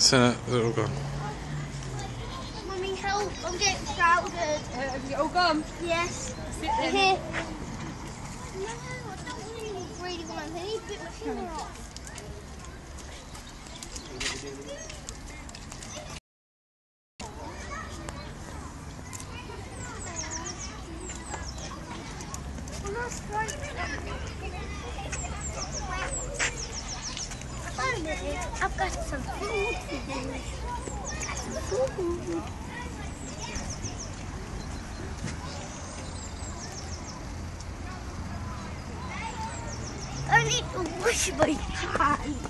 turn it, it'll go. Mummy, help, I'm getting crowded. Have you all gone? Yes. Sit there. Here. No, I don't really want to. I need to bit my finger off. I've got some food to do. I need to wash my hands.